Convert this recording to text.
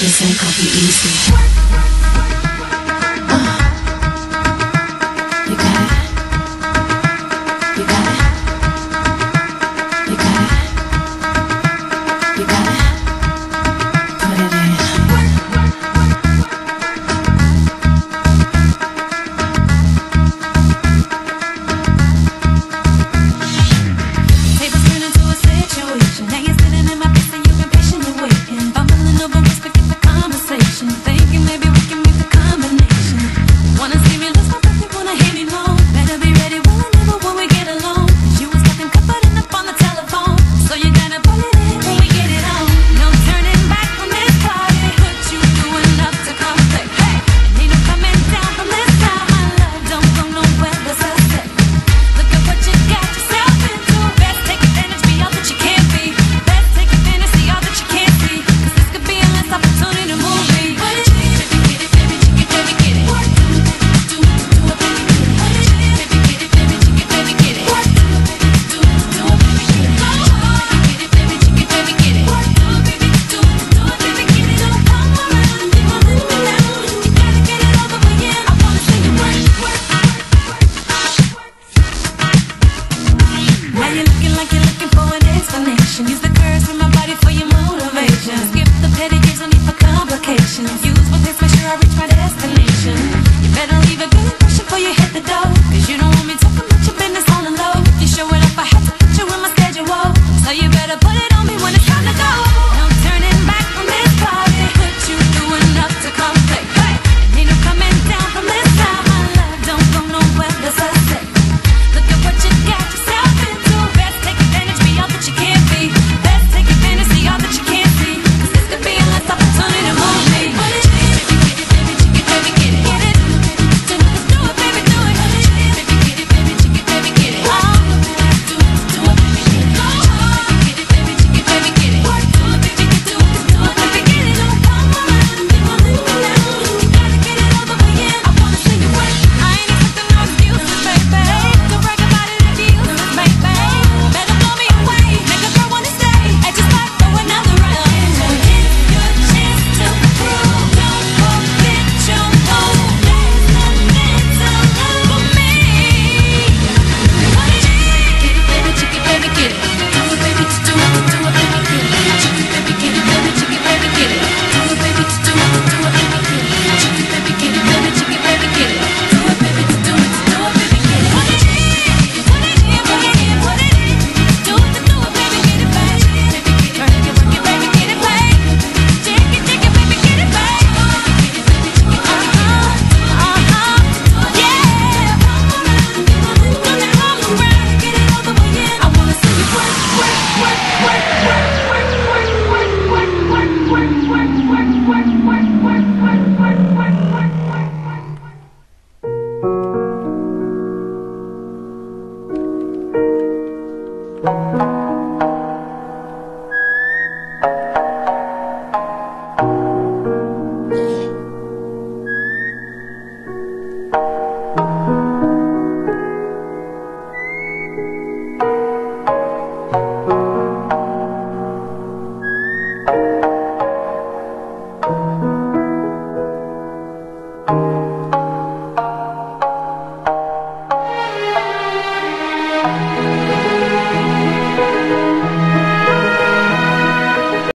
This ain't gonna be easy. You got it. You got it. You got it. You got it. Put it in. Tables turn into a situation. Now you're sitting in my face and you've been patiently waiting. Bumbling over words, forget the conversation. Thinking maybe we can make the combination. Wanna see me lose my breath, you wanna hear me moan. Better be ready, well I never when we get alone. 'Cause you was nothing comforting up on the telephone. So you gotta pull it in when we get it on. No turning back from this party. Put you through enough to conflict. Hey, and ain't no coming down from this time. My love don't go nowhere, that's a set. Look at what you got yourself into. Best take advantage, be all that you can't be. Best take advantage, see all that you can't see. 'Cause this could be a last opportunity to move me. Baby, get it, baby, baby, get it. Do it, baby, get it. Baby, get it, baby, baby, get it. Do it, baby, get it. Get it, baby, baby, get it. Do it, baby, get it. Don't come around and you won't let me down. You gotta get it all the way in. I wanna see you work. Now you're looking like you're looking for an explanation. Use the curves from my body for your motivation. Skip the petty gives, no need for complications. Use what takes, make sure I reach my destination. You better leave a good impression before you hit the door. 'Cause you don't want me talking about your business on the low. You show it up, I have to put you in my schedule. So you better put it on me when it's time to go. No turning back from this party. Put you through enough to conflict. Hey, and ain't no coming down from this time. My love don't go nowhere, that's a set. Look at what you got yourself into. Best take advantage, be all that you can't be. Best take advantage, see all that you can't see. 'Cause this could be a last opportunity to move me. Baby, get it, baby, baby, get it. Get it. Do it, baby, do it. Baby, get it, baby, baby, get it. Oh, do it, baby, get it. Get it, baby, baby, get it. Do it, baby, do it, baby, get it. Don't come around and you won't let me down. You gotta get it all the way in. I wanna see you work. I ain't expecting no excuses, baby. Don't brag about it if you use this, baby. Better blow me away, make a girl wanna stay. And just fight for another round. So here's your chance to prove. Don't forget your move. There's nothing to lose for me. Get it, baby, chicken, baby, get it. Do it, baby, do it, baby, get it. Chicken, baby, get it, baby, chicken, baby, get it. Do it, baby, do it, baby, get it. Chicken, baby, get it, baby, chicken, baby, get it. Do it, baby, do it, baby, get it. Put it in, put it in, put it in, put it in. Do it, baby, get it, baby. Work it, baby, get it, baby. Chicken, chicken, baby, get it, baby. Yeah. Come around, get it all the way in. I wanna see you work, work, work, work, work, work, work, work, work, work, work, work, work, work, work, work, work, work, work, work.